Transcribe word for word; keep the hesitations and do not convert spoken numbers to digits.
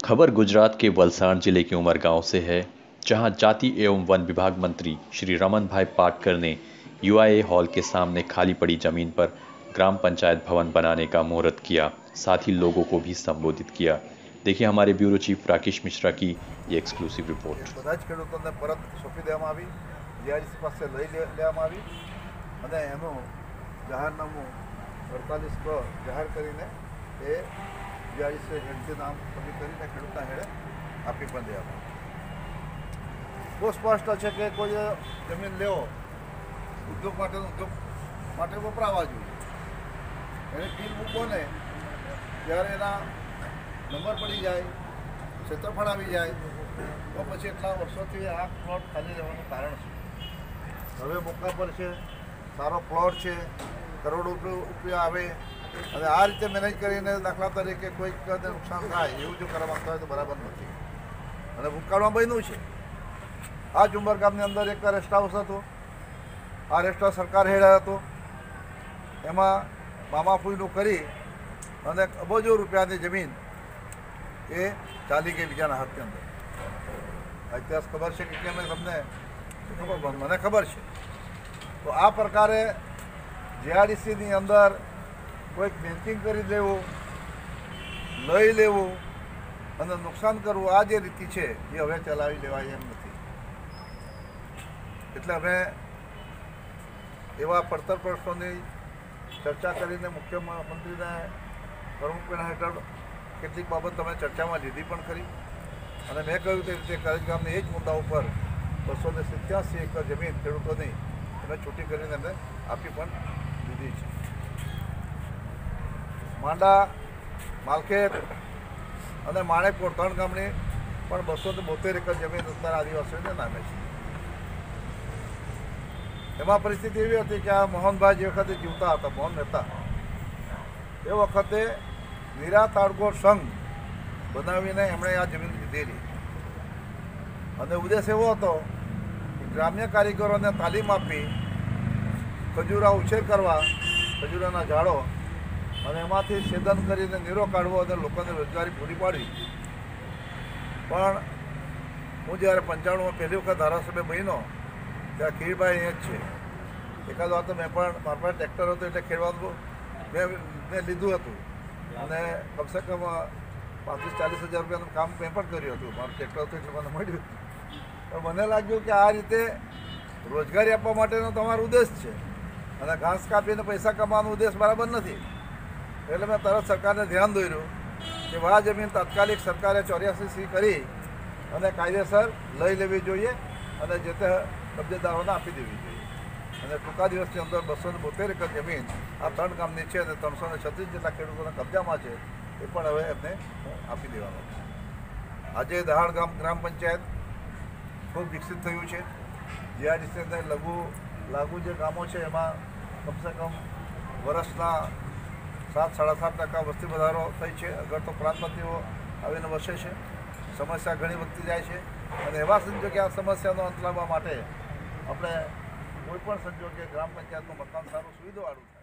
खबर गुजरात के वलसाड जिले के उमरगांव से है, जहां जाति एवं वन विभाग मंत्री श्री रमन भाई पाटकर ने यूआईए हॉल के सामने खाली पड़ी जमीन पर ग्राम पंचायत भवन बनाने का मुहूर्त किया। साथ ही लोगों को भी संबोधित किया। देखिए हमारे ब्यूरो चीफ राकेश मिश्रा की ये एक्सक्लूसिव रिपोर्ट। બધા જ ખેડૂતોને પરત સોંપી દેવામાં આવી, જીઆઈડીસી પાસે લઈ લેવામાં આવી અને એનું જાહેરનામું અડતાલીસ બ જાહેર કરીને એ જીઆઈડીસી હેડથી નામ પસંદ કરીને ખેડૂતના હેડે આપી પણ દેવામાં આવી। બહુ સ્પષ્ટ છે કે કોઈ જમીન લેવો ઉદ્યોગ માટે ઉદ્યોગ માટે વપરાવા જોઈએ, એને બિલ મૂકો ને ત્યારે એના નંબર પડી જાય, ક્ષેત્રફળ આવી જાય તો પછી એટલા વર્ષોથી આ પ્લોટ ખાલી રહેવાનું કારણ છે। હવે મોકા પર છે, સારો પ્લોટ છે, કરોડો રૂપિયા આવે અને આ રીતે મેનેજ કરીને દાખલા તરીકે કોઈક નુકસાન થાય એવું જો કરવા માંગતા હોય તો બરાબર નથી અને ભૂતકાળમાં બન્યું છે। આ જ ઉમરગામની અંદર એક રેસ્ટ હાઉસ હતો, આ રેસ્ટ હાઉસ સરકાર હેઠળ હતો, એમાં મામા ફૂઈનું કરી અને અબજો રૂપિયાની જમીન એ ચાલી ગઈ બીજાના હાથની અંદર। ઇતિહાસ ખબર છે કે કેમ તમને ખબર, મને ખબર છે। તો આ પ્રકારે જીઆઈડીસીની અંદર કોઈક બેન્કિંગ કરી લેવું, લઈ લેવું અને નુકસાન કરવું, આ જે રીતિ છે એ હવે ચલાવી લેવાય એમ નથી। એટલે અમે એવા પડતર પ્રશ્નોની ચર્ચા કરીને મુખ્યમંત્રીને પ્રમુખના હેઠળ કેટલીક બાબત તમે ચર્ચામાં લીધી પણ ખરી અને મેં કહ્યું તે રીતે કરેજ ગામની એ જ મુદ્દા ઉપર બસો ને સિત્યાસી એકર જમીન ખેડૂતોની અમે છૂટી કરીને અમે આપી પણ દીધી છે। માંડા, માલખેત અને માણેકપોર ત્રણ ગામની પણ બસો ને બોતેર એકર જમીન અત્યારે આદિવાસીઓને નામે છે। એમાં પરિસ્થિતિ એવી હતી કે આ મોહનભાઈ જે વખતે જીવતા હતા, મોહન મહેતા, એ વખતે વીરા તાળગોળ સંઘ બનાવીને એમણે આ જમીન લીધેલી અને ઉદ્દેશ એવો હતો કે ગ્રામ્ય કારીગરોને તાલીમ આપી ખજૂરા ઉછેર કરવા, ખજૂરાના ઝાડો અને એમાંથી છેદન કરીને નીરો કાઢવો અને લોકોને રોજગારી પૂરી પાડવી। પણ હું જ્યારે પંચાણુંમાં પહેલી વખત ધારાસભ્ય બન્યો ત્યાં ખીરભાઈ એ જ છે, એકાદ વાર તો મેં પણ મારા પાસે ટ્રેક્ટર હતું એટલે ખેડવાનું મેં મેં લીધું હતું અને કમસે કમ પાંત્રીસ ચાલીસ હજાર રૂપિયાનું કામ મેં પણ કર્યું હતું, મારું ટ્રેક્ટર હતું એટલે મને મળ્યું હતું। પણ મને લાગ્યું કે આ રીતે રોજગારી આપવા માટેનો તમારો ઉદ્દેશ છે અને ઘાસ કાપીને પૈસા કમાવાનો ઉદ્દેશ બરાબર નથી। એટલે મેં તરત સરકારને ધ્યાન દોર્યું કે આ જમીન તાત્કાલિક સરકારે ચોર્યાસી સી કરી અને કાયદેસર લઈ લેવી જોઈએ અને જે તે કબજેદારોને આપી દેવી જોઈએ અને ટૂંકા દિવસની અંદર બસો ને બોતેર એકર જમીન આ ત્રણ ગામની છે અને ત્રણસો ને છત્રીસ જેટલા ખેડૂતોના કબજામાં છે, એ પણ હવે એમને આપી દેવાનો છે। આજે દહાડ ગામ ગ્રામ પંચાયત ખૂબ વિકસિત થયું છે। જીઆઈડીસી અંદર લઘુ લાગુ જે ગામો છે એમાં કમસે કમ વર્ષના સાત સાડા સાત ટકા વસ્તી વધારો થઈ છે। અગર તો પ્રાંતપતિઓ આવીને વસે છે, સમસ્યા ઘણી વધતી જાય છે અને એવા સંજોગે આ સમસ્યાનો અંત લાવવા માટે આપણે કોઈ પણ સંજોગે ગ્રામ પંચાયતનું મકાન સારું સુવિધાવાળું થાય।